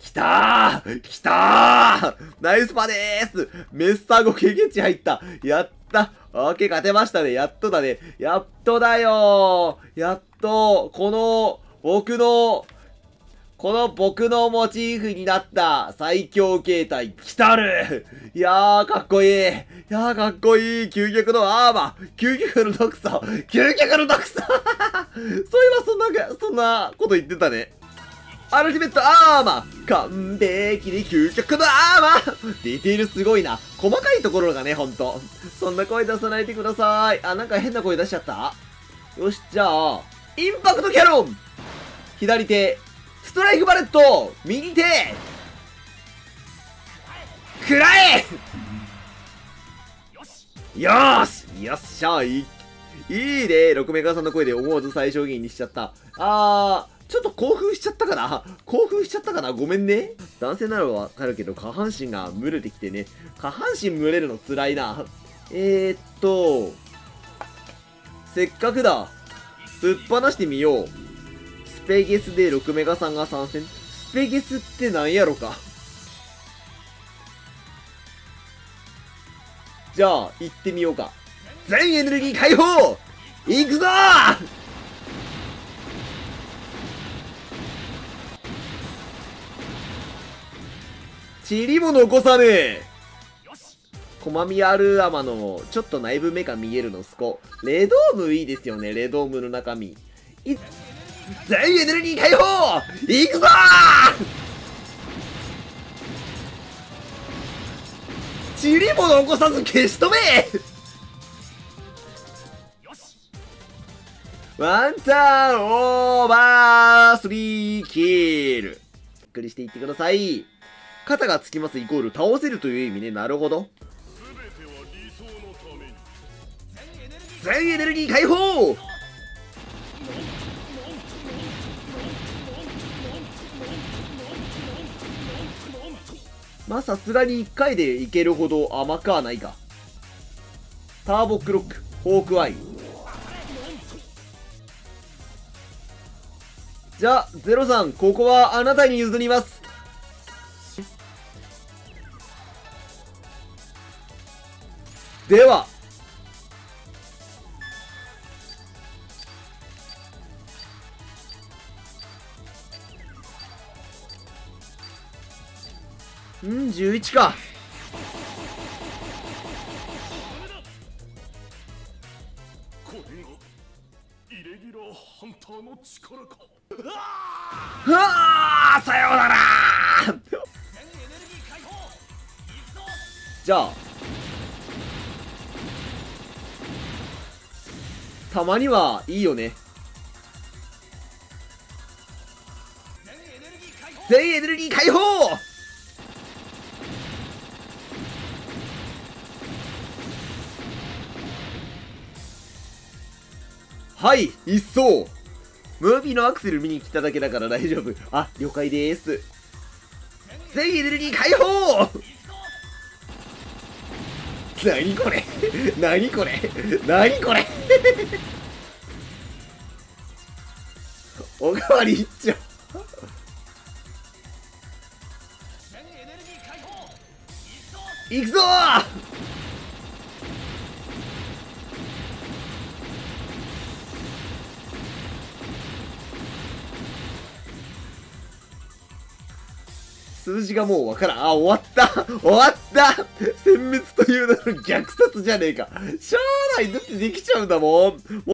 きたーきたーナイスパでーすメッサーゴ経験値入った。やったオッケー、勝てましたね。やっとだね。やっとだよー。やっと、この僕のモチーフになった最強形態来たる。いやー、かっこいい。いやー、かっこいい。究極のアーマー。究極の毒素。究極の毒素そういえばそんなこと言ってたね。アルティメットアーマー完璧に究極のアーマーディティールすごいな。細かいところがね、ほんと。そんな声出さないでください。あ、なんか変な声出しちゃった。よし、じゃあ、インパクトキャノン左手、ストライクバレット右手食らえよーしよっしゃいいね。6メガさんの声で思わず最小限にしちゃった。ちょっと興奮しちゃったかなごめんね。男性ならわかるけど、下半身が蒸れてきてね。下半身蒸れるの辛いな。せっかくだ。ぶっ放してみよう。スペゲスで6メガさんが参戦。スペゲスってなんやろか。じゃあ、行ってみようか。全エネルギー解放行くぞーチリも残さねえ。コマミアルアマのちょっと内部目が見えるのスコ。レドームいいですよね、レドームの中身。全エネルギー解放行くぞーチリも残さず消し止めワンターンオーバー3キル。びっくりしていってください。肩がつきますイコール倒せるという意味ね。なるほど。全エネルギー解放まあさすがに1回でいけるほど甘くはないか。ターボクロック、ホークアイ。じゃあ、ゼロさん、ここはあなたに譲ります。では、11か。 これがイレギュラーハンターの力か。 うわーさようならじゃあ、たまにはいいよね。全エネルギー解放はい、一掃。ムービーのアクセル見に来ただけだから大丈夫。あ、了解でーす。全エネルギー解放なにこれなにこれなにこれおかわり一丁いくぞー数字がもうわからん。あ、終わった終わった殲滅という名の虐殺じゃねえか。しゃあない。だってできちゃうんだもん。